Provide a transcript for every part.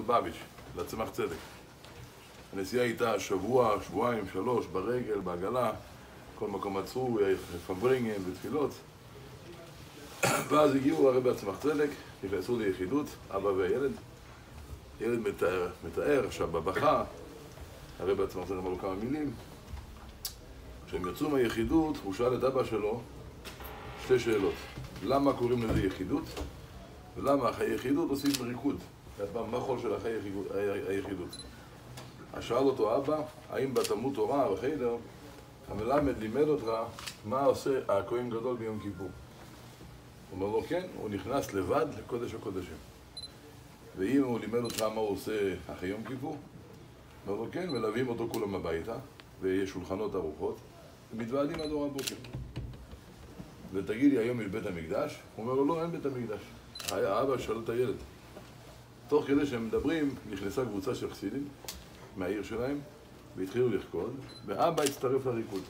ללובביץ', לצמח צדק. הנסיעה הייתה שבוע, שבועיים, 3, ברגל, בעגלה, כל מקום עצרו, פמברינגים ותפילות. ואז הגיעו הרבי הצמח צדק, נכנסו ליחידות, אבא והילד. ילד מתאר, עכשיו בבכה, הרבי הצמח צדק אמר לו כמה מילים. כשהם יצאו מהיחידות, הוא שאל את אבא שלו 2 שאלות. למה קוראים לזה יחידות? ולמה החיי יחידות עושים ריקוד? מה החול של החיי היחידות? אז שאל אותו אבא, האם בתלמוד תורה בחדר המלמד לימד אותך מה עושה הכהן גדול ביום כיפור? הוא אומר לו כן, הוא נכנס לבד לקודש הקודשים. ואם הוא לימד אותך מה הוא עושה אחרי יום כיפור? הוא אומר לו כן, מלווים אותו כולם הביתה, ויש שולחנות ארוחות, ומתוועדים עד אור הבוקר. ותגיד לי, היום יש בית המקדש? הוא אומר לו לא, אין בית המקדש. האבא שאל את הילד. תוך כדי שהם מדברים, נכנסה קבוצה של חסידים מהעיר שלהם, והתחילו לרקוד, ואבא הצטרף לריקוד.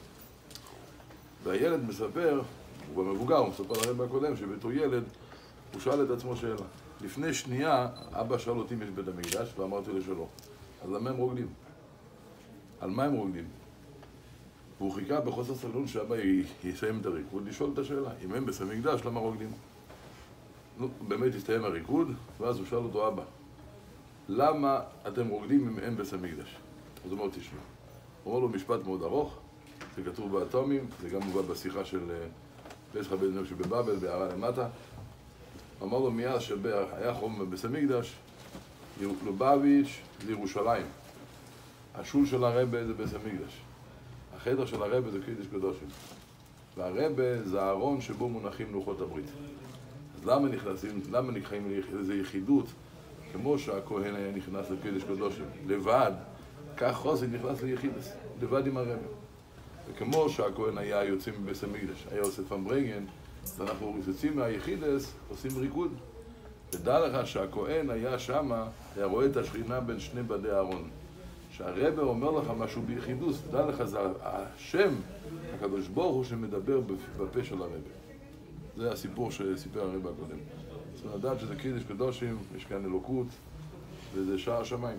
והילד מספר, הוא במבוגר, הוא מספר לרב הקודם, שבתור ילד הוא שאל את עצמו שאלה. לפני שנייה, אבא שאל אותי אם יש בית המקדש, ואמרתי לו שלא. אז למה הם רוקדים? על מה הם רוקדים? והוא חיכה בחוסר סבלנות שאבא יסיים את הריקוד, לשאול את השאלה, אם הם בית המקדש, למה רוקדים? נו, באמת הסתיים הריקוד, ואז הוא שאל אותו, אבא, למה אתם רוקדים אם הם בית המקדש? אז הוא אומר, תשמע. הוא אומר לו משפט מאוד ארוך, זה כתוב באטומים, זה גם מובא בשיחה של פסחא בן נוח שבבבל, בהערה למטה. הוא אמר לו מאז שהיה חום בבית המקדש, לובביץ' לירושלים. השול של הרבי זה בית המקדש. החדר של הרבי זה קודש קודשים. והרבי זה הארון שבו מונחים לוחות הברית. אז למה נקראים לזה יחידות? כמו שהכהן היה נכנס לקודש קודשים לבד, כך חוסן נכנס ליחידס, לבד עם הרבי. וכמו שהכהן היה יוצא מבית המקדש, היה עושה פמברנגן, אז אנחנו יוצאים מהיחידס, עושים ריקוד. ודע לך שהכהן היה שמה, היה רואה את השכינה בין שני בדי הארון. שהרבי אומר לך משהו ביחידוס, דע לך, זה השם, הקדוש ברוך הוא שמדבר בפה של הרבי. זה הסיפור שסיפר הרבי הקודם. צריך לדעת שזה קידוש קדושים, יש כאן אלוקות, וזה שער השמיים.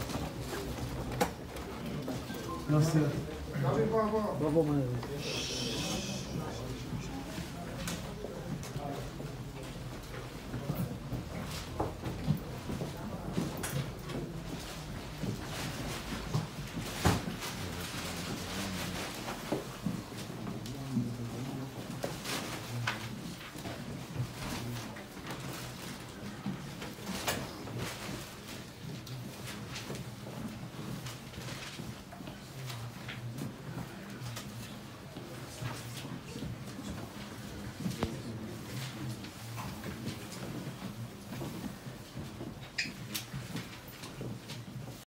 בוא מהר.